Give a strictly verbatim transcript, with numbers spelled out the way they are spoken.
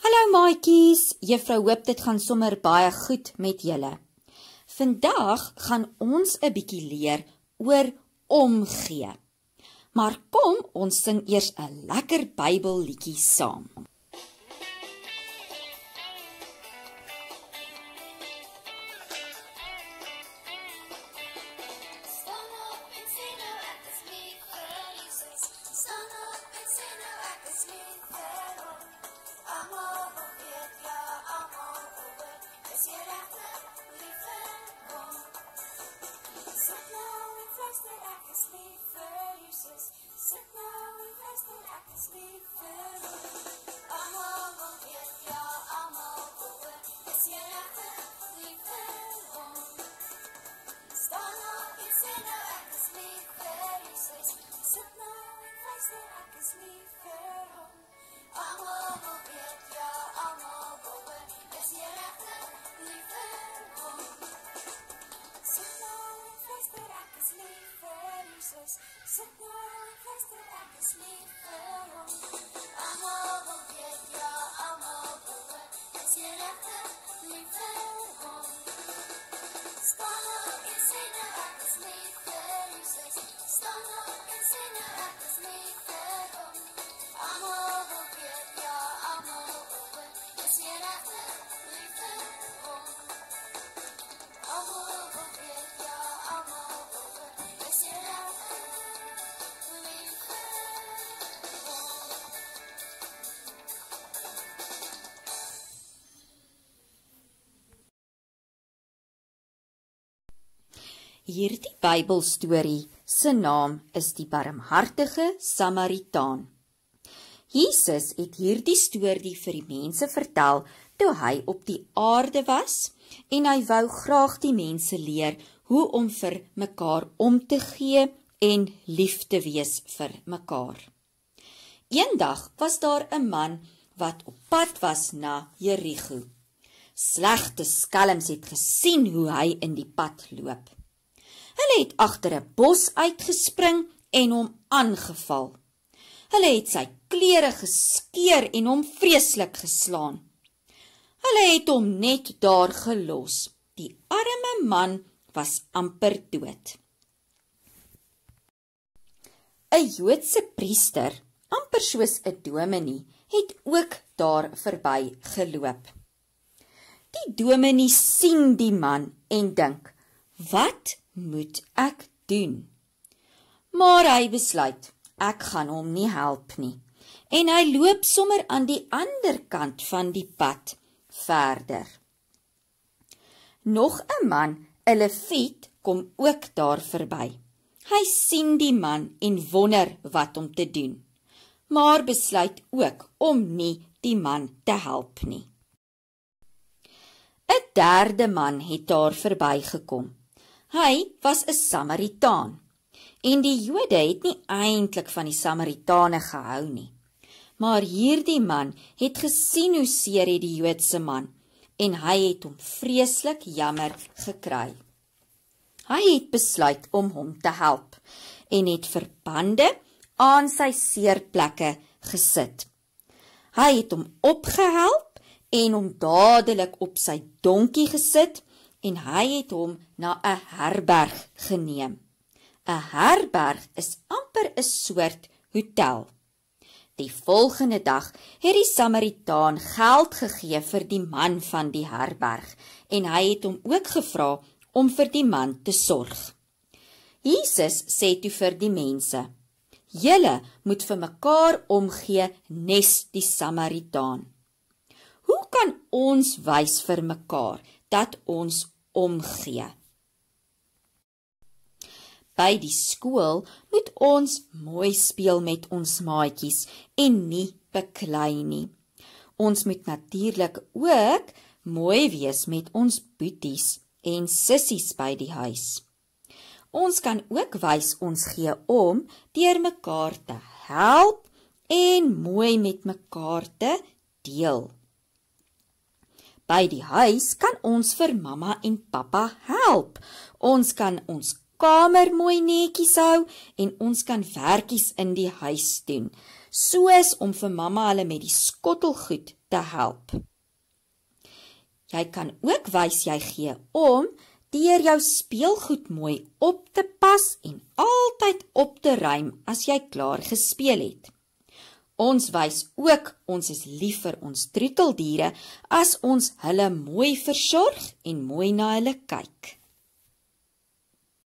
Hallo maatjies, juffrou hoop dit gaan sommer baie goed met julle. Vandag gaan ons 'n bietjie leer oor omgee. Maar kom, ons sing eers 'n lekker Bybelliedjie saam. Hierdie Bybelstorie se naam is die barmhartige Samaritaan. Jesus het hierdie storie vir die mense vertel toe hy op die aarde was en hy wou graag die mense leer hoe om vir mekaar om te gee en lief te wees vir mekaar. Eendag was daar 'n man wat op pad was na Jerigo. Slegte skelms het gesien hoe hy in die pad loop. Hulle het agter 'n bos uitgespring en hom aangeval. Hulle het sy klere geskeur en hom vreeslik geslaan. Hulle het hom net daar gelos. Die arme man was amper dood. 'n Joodse priester, amper soos 'n dominee, het ook daar verby geloop. Die dominee sien die man en dink, "Wat moet ek doen?" Maar hy besluit, ek gaan hom nie help nie. En hy loop sommer aan die ander kant van die pad verder. Nog 'n man, 'n leviet, kom ook daar verby. Hy sien die man en wonder wat om te doen, maar besluit ook om nie die man te help nie. 'n Derde man het daar verby gekom. Hy was 'n Samaritaan, en die Jode het nie eintlik van die Samaritane gehou nie. Maar hierdie man het gesien hoe seer het die Joodse man, en hy het hom vreeslik jammer gekry. Hy het besluit om hom te help, en het verbande aan sy seerplekke gesit. Hy het hom opgehelp, en hom dadelik op sy donkie gesit, en hy het hom na 'n herberg geneem. 'n Herberg is amper 'n soort hotel. Die volgende dag het die Samaritaan geld gegee vir die man van die herberg, en hy het hom ook gevra om vir die man te sorg. Jesus sê toe vir die mense, "Julle moet vir mekaar omgee nes die Samaritaan." Hoe kan ons wys vir mekaar dat ons omgee? By die skool moet ons mooi speel met ons maatjies en nie beklei nie. Ons moet natuurlik ook mooi wees met ons boeties en sissies by die huis. Ons kan ook wys ons gee om deur mekaar te help en mooi met mekaar te deel. By die huis kan ons vir mamma en pappa help. Ons kan ons kamer mooi netjies hou en ons kan werkies in die huis doen, soos om vir mamma hulle met die skottelgoed te help. Jy kan ook wys jy gee om deur jou speelgoed mooi op te pas en altyd op te ruim as jy klaar gespeel het. Ons wys ook ons is lief vir ons troeteldiere as ons hulle mooi versorg en mooi na hulle kyk.